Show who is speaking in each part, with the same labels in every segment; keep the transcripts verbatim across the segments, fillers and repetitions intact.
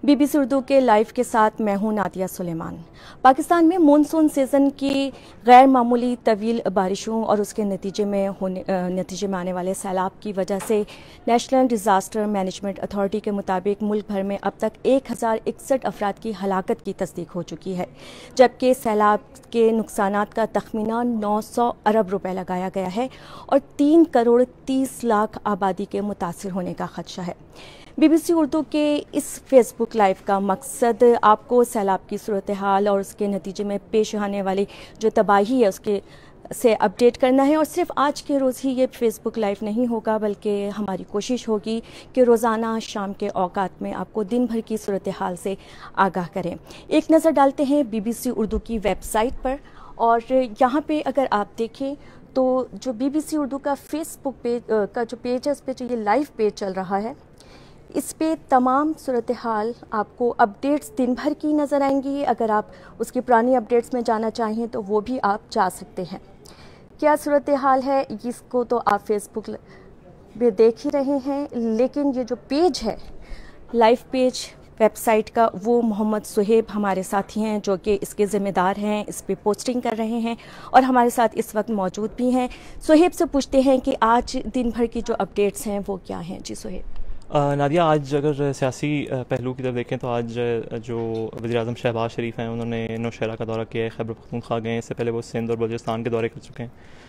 Speaker 1: Be B C Urdu کے live کے ساتھ میں ہوں نادیہ سلیمان۔ پاکستان میں مونسون سیزن کی غیر معمولی طویل بارشوں اور اس کے نتیجے میں ہونے نتیجے میں آنے والے سیلاب کی وجہ سے نیشنل ڈیزاسٹر مینجمنٹ اتھارٹی کے مطابق ملک بھر میں اب تک ایک ہزار اکسٹھ افراد کی ہلاکت کی تصدیق ہو چکی ہے، جبکہ سیلاب کے نقصانات کا تخمینہ نو سو ارب روپے لگایا گیا ہے اور تین کروڑ تیس لاکھ آبادی کے متاثر ہونے کا خدشہ ہے۔ بی بی سی اردو کے اس فیس بک لائیو کا مقصد آپ کو سیلاب کی صورتحال اور اس کے نتیجے میں پیش آنے والی جو تباہی ہے اس کے سے اپڈیٹ کرنا ہے، اور صرف آج کے روز ہی یہ فیس بک لائیو نہیں ہوگا بلکہ ہماری کوشش ہوگی کہ روزانہ شام کے اوقات میں آپ کو دن بھر کی صورتحال سے آگاہ کریں۔ ایک نظر ڈالتے ہیں بی بی سی اردو کی ویب سائٹ پر، اور یہاں پہ اگر آپ دیکھیں تو جو بی بی سی اردو کا فیس بک پیج کا جو پیج ہے اس پہ جو یہ لائیو پیج چل رہا ہے، اس پہ تمام صورتحال آپ کو اپڈیٹس دن بھر کی نظر آئیں گی۔ اگر آپ اس کی پرانی اپڈیٹس میں جانا چاہیں تو وہ بھی آپ جا سکتے ہیں۔ کیا صورتحال ہے اس کو تو آپ فیس بک پہ دیکھ ہی رہے ہیں، لیکن یہ جو پیج ہے لائیو پیج ویب سائٹ کا، وہ محمد صہیب ہمارے ساتھی ہیں جو کہ اس کے ذمہ دار ہیں، اس پہ پوسٹنگ کر رہے ہیں اور ہمارے ساتھ اس وقت موجود بھی ہیں۔ صہیب سے پوچھتے ہیں کہ آج دن بھر کی جو اپڈیٹس ہیں وہ کیا ہیں۔ جی صہیب۔
Speaker 2: نادیہ، آج اگر سیاسی پہلو کی طرف دیکھیں تو آج جو وزیر اعظم شہباز شریف ہیں انہوں نے نوشہرہ کا دورہ کیا ہے، خیبر پختونخوا گئے ہیں، اس سے پہلے وہ سندھ اور بلوچستان کے دورے کر چکے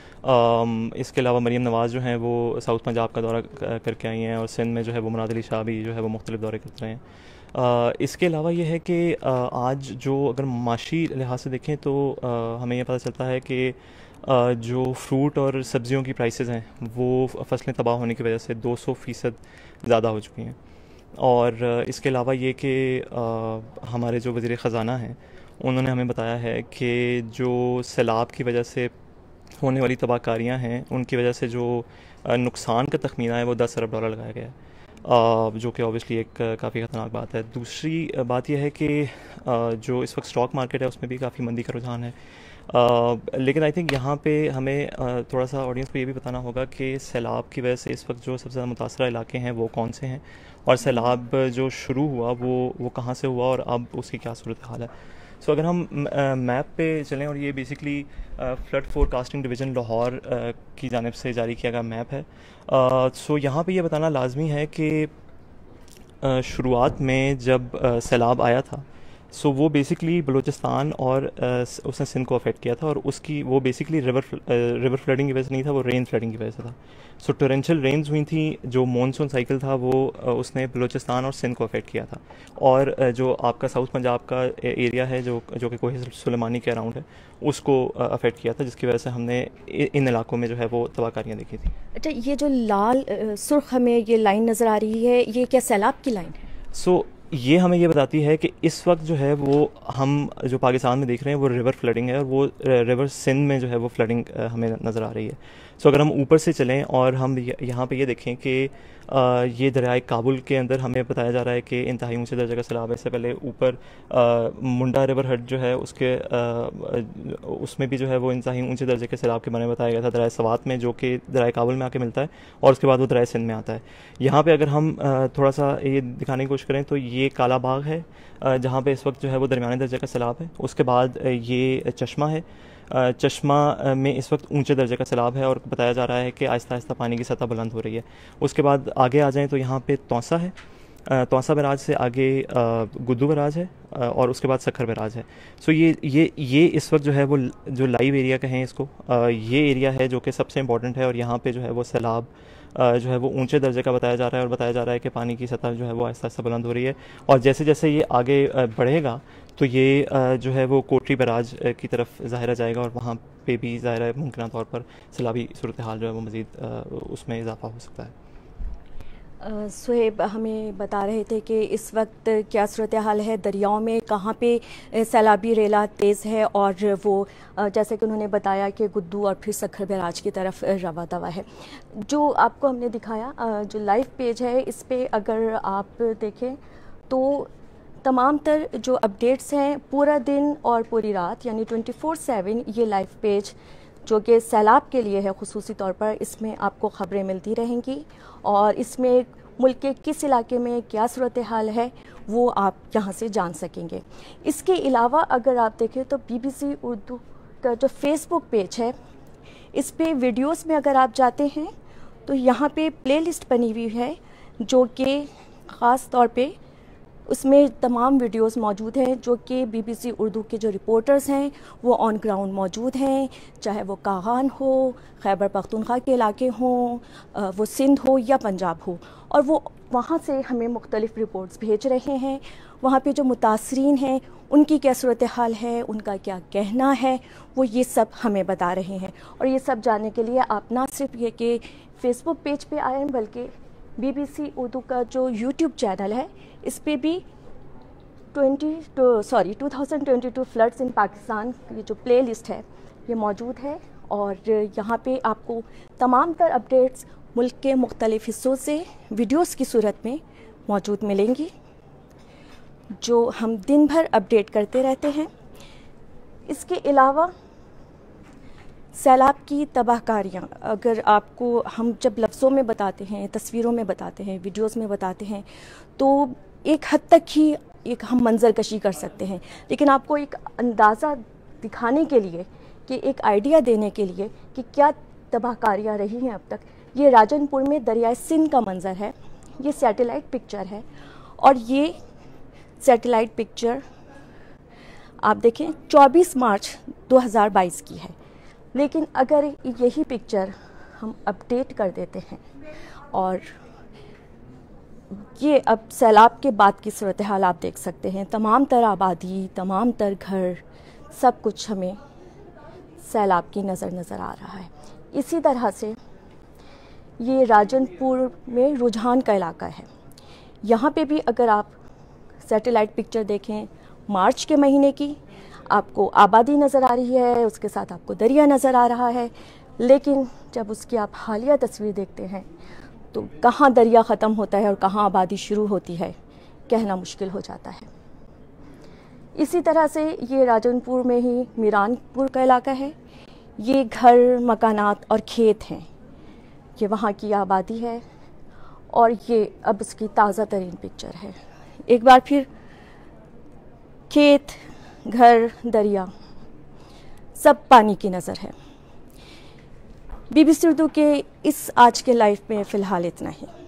Speaker 2: ہیں۔ اس کے علاوہ مریم نواز جو ہیں وہ ساؤتھ پنجاب کا دورہ کر کے آئی ہیں، اور سندھ میں جو ہے وہ مناد علی شاہ بھی جو ہے وہ مختلف دورے کرتے رہے ہیں۔ اس کے علاوہ یہ ہے کہ آج جو اگر معاشی لحاظ سے دیکھیں تو ہمیں یہ پتہ چلتا ہے کہ جو فروٹ اور سبزیوں کی پرائسز ہیں وہ فصلیں تباہ ہونے کی وجہ سے دو سو فیصد زیادہ ہو چکی ہیں، اور اس کے علاوہ یہ کہ ہمارے جو وزیر خزانہ ہیں انہوں نے ہمیں بتایا ہے کہ جو سیلاب کی وجہ سے ہونے والی تباہ کاریاں ہیں ان کی وجہ سے جو نقصان کا تخمینہ ہے وہ دس ارب ڈالر لگایا گیا ہے، جو کہ اوبیسلی ایک کافی خطرناک بات ہے۔ دوسری بات یہ ہے کہ جو اس وقت اسٹاک مارکیٹ ہے اس میں بھی کافی مندی کا رجحان ہے، Uh, لیکن آئی تھنک یہاں پہ ہمیں uh, تھوڑا سا آڈینس کو یہ بھی بتانا ہوگا کہ سیلاب کی وجہ سے اس وقت جو سب سے زیادہ متاثرہ علاقے ہیں وہ کون سے ہیں، اور سیلاب جو شروع ہوا وہ وہ کہاں سے ہوا اور اب اس کی کیا صورتحال ہے۔ سو so, اگر ہم میپ پہ چلیں، اور یہ basically flood forecasting division Lahore uh, کی جانب سے جاری کیا گیا میپ ہے۔ سو uh, so یہاں پہ یہ بتانا لازمی ہے کہ uh, شروعات میں جب uh, سیلاب آیا تھا سو so, وہ بیسکلی بلوچستان اور uh, اس نے سندھ کو افیکٹ کیا تھا، اور اس کی وہ بیسکلی ریور ریور فلڈنگ کی وجہ سے نہیں تھا، وہ رین فلڈنگ کی وجہ سے تھا۔ سو ٹورینشل رینز ہوئی تھیں، جو مونسون سائیکل تھا وہ uh, اس نے بلوچستان اور سندھ کو افیکٹ کیا تھا، اور uh, جو آپ کا ساؤتھ پنجاب کا ایریا ہے جو جو کہ کوہ سلیمانی کے اراؤنڈ ہے اس کو افیکٹ uh, کیا تھا، جس کی وجہ سے ہم نے ان علاقوں میں جو ہے وہ تباہ کاریاں دیکھی تھیں۔
Speaker 1: اچھا، یہ جو لال سرخ ہمیں یہ لائن نظر آ رہی ہے، یہ کیا سیلاب کی لائن ہے؟
Speaker 2: سو so, یہ ہمیں یہ بتاتی ہے کہ اس وقت جو ہے وہ ہم جو پاکستان میں دیکھ رہے ہیں وہ ریور فلڈنگ ہے، اور وہ ریور سندھ میں جو ہے وہ فلڈنگ ہمیں نظر آ رہی ہے۔ سو so, اگر ہم اوپر سے چلیں اور ہم یہاں پہ یہ دیکھیں کہ یہ دریائے کابل کے اندر ہمیں بتایا جا رہا ہے کہ انتہائی اونچے درجے کا سیلاب ہے۔ اس سے پہلے اوپر منڈا ریور ہیڈ جو ہے اس کے اس میں بھی جو ہے وہ انتہائی اونچے درجے کے سیلاب کے بارے میں بتایا گیا تھا، دریائے سوات میں جو کہ دریائے کابل میں آ کے ملتا ہے، اور اس کے بعد وہ دریائے سندھ میں آتا ہے۔ یہاں پہ اگر ہم تھوڑا سا یہ دکھانے کی کوشش کریں تو یہ کالا باغ ہے جہاں پہ اس وقت جو ہے وہ درمیانے درجے کا سیلاب ہے۔ اس کے بعد یہ چشمہ ہے، چشمہ میں اس وقت اونچے درجے کا سیلاب ہے، اور بتایا جا رہا ہے کہ آہستہ آہستہ پانی کی سطح بلند ہو رہی ہے۔ اس کے بعد آگے آ جائیں تو یہاں پہ توسا ہے، توسا بیراج سے آگے گدو بیراج ہے، اور اس کے بعد سکھر بیراج ہے۔ سو یہ یہ یہ اس وقت جو ہے وہ جو لائیو ایریا کہیں اس کو، یہ ایریا ہے جو کہ سب سے امپورٹنٹ ہے، اور یہاں پہ جو ہے وہ سیلاب جو ہے وہ اونچے درجے کا بتایا جا رہا ہے، اور بتایا جا رہا ہے کہ پانی کی سطح جو ہے وہ آہستہ آہستہ بلند ہو رہی ہے، اور جیسے جیسے یہ آگے بڑھے گا تو یہ جو ہے وہ کوٹری بیراج کی طرف ظاہرہ جائے گا، اور وہاں پہ بھی ظاہر ہے ممکنہ طور پر سیلابی صورتحال جو ہے وہ مزید اس میں اضافہ ہو سکتا ہے۔
Speaker 1: صہیب ہمیں بتا رہے تھے کہ اس وقت کیا صورتحال ہے دریاؤں میں، کہاں پہ سیلابی ریلا تیز ہے، اور وہ جیسے کہ انہوں نے بتایا کہ گدو اور پھر سکھر بیراج کی طرف رواں دوا ہے۔ جو آپ کو ہم نے دکھایا جو لائیو پیج ہے اس پہ اگر آپ دیکھیں تو تمام تر جو اپڈیٹس ہیں پورا دن اور پوری رات یعنی ٹوئنٹی فور سیون یہ لائیو پیج جو کہ سیلاب کے لیے ہے خصوصی طور پر، اس میں آپ کو خبریں ملتی رہیں گی، اور اس میں ملک کے کس علاقے میں کیا صورتحال ہے وہ آپ یہاں سے جان سکیں گے۔ اس کے علاوہ اگر آپ دیکھیں تو بی بی سی اردو کا جو فیس بک پیج ہے اس پہ ویڈیوز میں اگر آپ جاتے ہیں تو یہاں پہ پلے لسٹ بنی ہوئی ہے جو کہ خاص طور پہ اس میں تمام ویڈیوز موجود ہیں جو کہ بی بی سی اردو کے جو رپورٹرز ہیں وہ آن گراؤنڈ موجود ہیں، چاہے وہ کاغان ہو، خیبر پختونخوا کے علاقے ہوں، وہ سندھ ہو یا پنجاب ہو، اور وہ وہاں سے ہمیں مختلف رپورٹس بھیج رہے ہیں۔ وہاں پہ جو متاثرین ہیں ان کی کیا صورتحال ہے، ان کا کیا کہنا ہے، وہ یہ سب ہمیں بتا رہے ہیں۔ اور یہ سب جاننے کے لیے آپ نہ صرف یہ کہ فیس بک پیج پہ آئیں بلکہ بی بی سی اردو کا جو یوٹیوب چینل ہے اس پہ بھی twenty sorry two thousand twenty two floods in Pakistan یہ جو پلے لسٹ ہے یہ موجود ہے، اور یہاں پہ آپ کو تمام تر اپڈیٹس ملک کے مختلف حصوں سے ویڈیوز کی صورت میں موجود ملیں گی جو ہم دن بھر اپڈیٹ کرتے رہتے ہیں۔ اس کے علاوہ سیلاب کی تباہ کاریاں اگر آپ کو ہم جب لفظوں میں بتاتے ہیں، تصویروں میں بتاتے ہیں، ویڈیوز میں بتاتے ہیں تو ایک حد تک ہی ایک ہم منظر کشی کر سکتے ہیں، لیکن آپ کو ایک اندازہ دکھانے کے لیے کہ ایک آئیڈیا دینے کے لیے کہ کیا تباہ کاریاں رہی ہیں اب تک، یہ راجن پور میں دریائے سندھ کا منظر ہے۔ یہ سیٹلائٹ پکچر ہے اور یہ سیٹلائٹ پکچر آپ دیکھیں چوبیس مارچ دو ہزار بائیس کی ہے، لیکن اگر یہی پکچر ہم اپڈیٹ کر دیتے ہیں اور یہ اب سیلاب کے بعد کی صورتحال آپ دیکھ سکتے ہیں، تمام تر آبادی، تمام تر گھر، سب کچھ ہمیں سیلاب کی نظر نظر آ رہا ہے۔ اسی طرح سے یہ راجن پور میں رجحان کا علاقہ ہے، یہاں پہ بھی اگر آپ سیٹلائٹ پکچر دیکھیں مارچ کے مہینے کی، آپ کو آبادی نظر آ رہی ہے، اس کے ساتھ آپ کو دریا نظر آ رہا ہے، لیکن جب اس کی آپ حالیہ تصویر دیکھتے ہیں تو کہاں دریا ختم ہوتا ہے اور کہاں آبادی شروع ہوتی ہے کہنا مشکل ہو جاتا ہے۔ اسی طرح سے یہ راجن پور میں ہی میران پور کا علاقہ ہے، یہ گھر، مکانات اور کھیت ہیں، یہ وہاں کی آبادی ہے، اور یہ اب اس کی تازہ ترین پکچر ہے۔ ایک بار پھر کھیت، گھر، دریا، سب پانی کی نظر ہے۔ بی بی سی اردو کے اس آج کے لائف میں فی الحال اتنا ہی۔